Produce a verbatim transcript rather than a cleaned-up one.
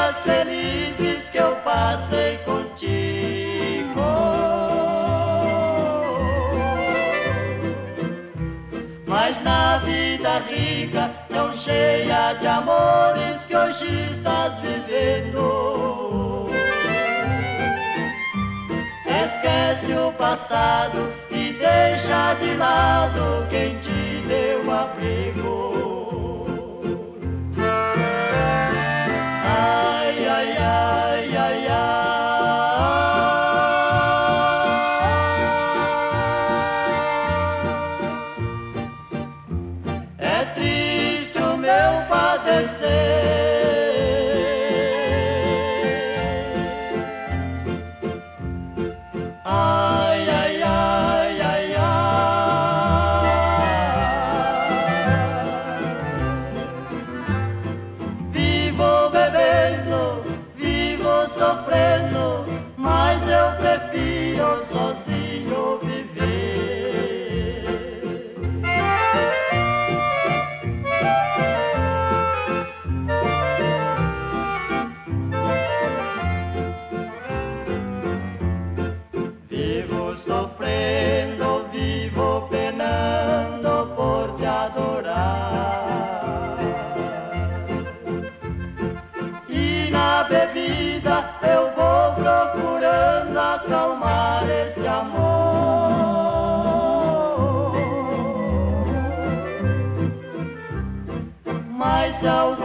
dias felizes que eu passei contigo. Mas na vida rica, tão cheia de amores que hoje estás vivendo, esquece o passado e deixa de lado quem te deu abrigo. Ai, ai, ai, ai, ai. É triste o meu padecer. Ai, ai, ai, ai, ai. Vivo bebendo, vivo sofrendo, mas eu prefiro sozinho viver. Vivo sofrendo, vivo penando por te adorar. E na bebida eu vou procurando acalmar este amor. Mas se alguém